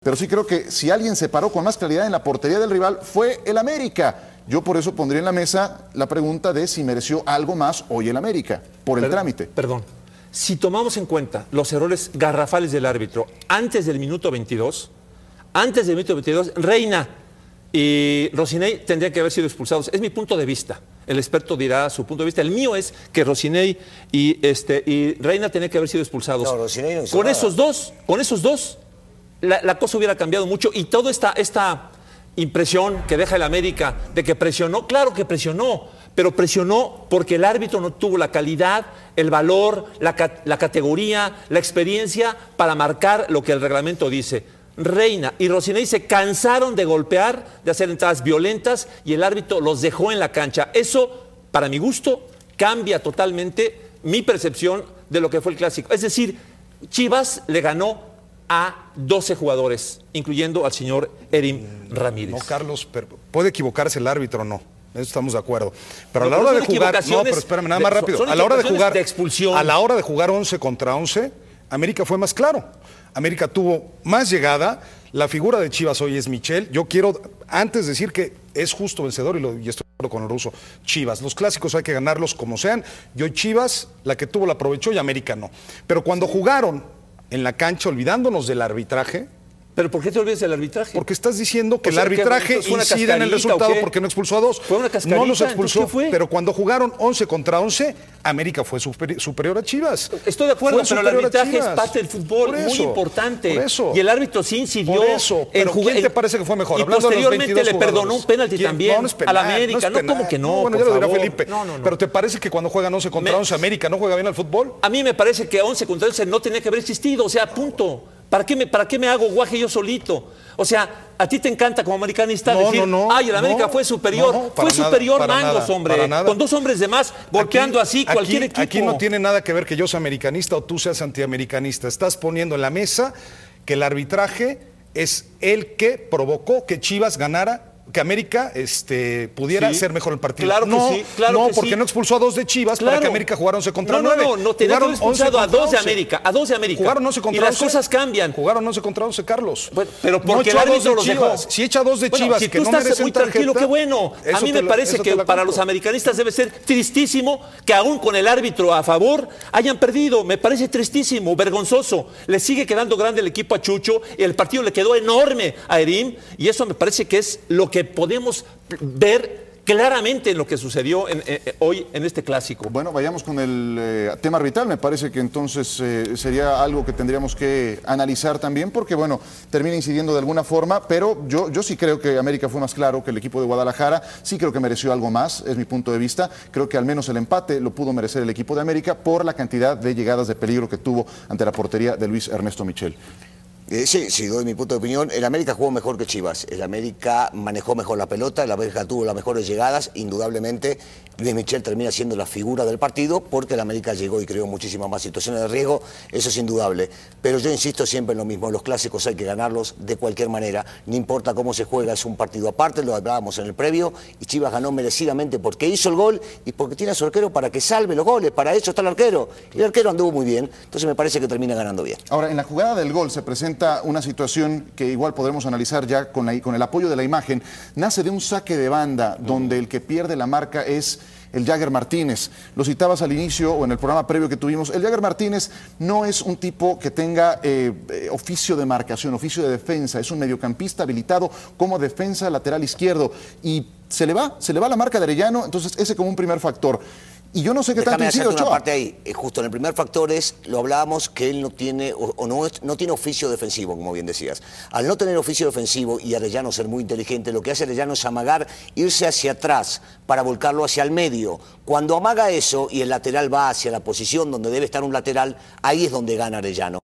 pero sí creo que si alguien se paró con más claridad en la portería del rival fue el América. Yo por eso pondría en la mesa la pregunta de si mereció algo más hoy el América, por el trámite. Perdón. Si tomamos en cuenta los errores garrafales del árbitro antes del minuto 22, Reina y Rossiney tendrían que haber sido expulsados. Es mi punto de vista. El experto dirá su punto de vista. El mío es que Rossiney y Reina tenían que haber sido expulsados. No, Rossiney no hizo con nada. esos dos, la cosa hubiera cambiado mucho. Y toda esta impresión que deja el América de que presionó, claro que presionó, pero presionó porque el árbitro no tuvo la calidad, el valor, la categoría, la experiencia para marcar lo que el reglamento dice. Reina y Rossiney se cansaron de golpear, de hacer entradas violentas y el árbitro los dejó en la cancha. Eso, para mi gusto, cambia totalmente mi percepción de lo que fue el clásico. Es decir, Chivas le ganó a 12 jugadores, incluyendo al señor Erim Ramírez. No, Carlos, pero puede equivocarse el árbitro o no. Eso estamos de acuerdo. Pero a la hora de jugar, no, pero espérame, nada más rápido. A la hora de jugar, de expulsión. A la hora de jugar 11 contra 11, América fue más claro. América tuvo más llegada. La figura de Chivas hoy es Michel. Yo quiero antes decir que es justo vencedor y estoy de acuerdo con el ruso. Chivas, los clásicos hay que ganarlos como sean. Y hoy Chivas, la que tuvo la aprovechó y América no. Pero cuando jugaron en la cancha, olvidándonos del arbitraje. ¿Pero por qué te olvidas del arbitraje? Porque estás diciendo que el arbitraje incide en el resultado porque no expulsó a dos. Fue una cascarita. No los expulsó, ¿Qué fue? pero cuando jugaron 11 contra 11, América fue superior a Chivas. Estoy de acuerdo, pero el arbitraje es parte del fútbol, por eso, muy importante. Por eso. Y el árbitro sí incidió. Por eso. Pero ¿quién te parece que fue mejor? Y Hablando posteriormente de los 22 le perdonó jugadores. un penalti también no es penal, a la América. No, ¿cómo que no? Bueno, por ya lo dirá favor. Felipe. No. Pero ¿te parece que cuando juegan 11 contra 11, América no juega bien al fútbol? A mí me parece que 11 contra 11 no tenía que haber existido. O sea, punto. ¿Para qué me hago guaje yo solito? O sea, a ti te encanta como americanista decir, ay, el América fue superior. Fue superior Mangos, hombre. Con dos hombres de más, golpeando así cualquier equipo. Aquí no tiene nada que ver que yo sea americanista o tú seas antiamericanista. Estás poniendo en la mesa que el arbitraje es el que provocó que Chivas ganara, que América pudiera ser mejor el partido. Claro que sí, claro que sí. Porque no expulsó a dos de Chivas para que América jugara 11 contra 9. No, tenía que haber expulsado a dos de América, Jugaron 11 contra 11. Y las cosas cambian. Jugaron 11 contra 11, Carlos. Bueno, pero porque el árbitro los dejó. Si echa dos de Chivas si que tú no estás merecen muy tranquilo, tarjeta, qué bueno. A mí me parece que para los americanistas debe ser tristísimo que aún con el árbitro a favor hayan perdido. Me parece tristísimo, vergonzoso. Le sigue quedando grande el equipo a Chucho y el partido le quedó enorme a Erim y eso me parece que es lo que podemos ver claramente en lo que sucedió hoy en este clásico. Bueno, vayamos con el tema arbitral. Me parece que entonces sería algo que tendríamos que analizar también porque, bueno, termina incidiendo de alguna forma, pero yo sí creo que América fue más claro que el equipo de Guadalajara. Sí creo que mereció algo más, es mi punto de vista. Creo que al menos el empate lo pudo merecer el equipo de América por la cantidad de llegadas de peligro que tuvo ante la portería de Luis Ernesto Michel. Sí, doy mi punto de opinión. El América jugó mejor que Chivas. El América manejó mejor la pelota, el América tuvo las mejores llegadas. Indudablemente, Luis Michel termina siendo la figura del partido porque el América llegó y creó muchísimas más situaciones de riesgo. Eso es indudable. Pero yo insisto siempre en lo mismo. Los clásicos hay que ganarlos de cualquier manera. No importa cómo se juega, es un partido aparte. Lo hablábamos en el previo. Y Chivas ganó merecidamente porque hizo el gol y porque tiene a su arquero para que salve los goles. Para eso está el arquero. Y el arquero anduvo muy bien. Entonces me parece que termina ganando bien. Ahora, en la jugada del gol se presenta una situación que igual podremos analizar ya con el apoyo de la imagen. Nace de un saque de banda donde el que pierde la marca es el Jagger Martínez. Lo citabas al inicio o en el programa previo que tuvimos. El Jagger Martínez no es un tipo que tenga oficio de marcación, oficio de defensa. Es un mediocampista habilitado como defensa lateral izquierdo. Y se le va la marca de Arellano, entonces ese como un primer factor. Y yo no sé qué tanto incide Ochoa. Una parte ahí. Justo en el primer factor lo hablábamos que él no tiene no tiene oficio defensivo, como bien decías. Al no tener oficio defensivo y Arellano ser muy inteligente, lo que hace Arellano es amagar, irse hacia atrás para volcarlo hacia el medio. Cuando amaga eso y el lateral va hacia la posición donde debe estar un lateral, ahí es donde gana Arellano.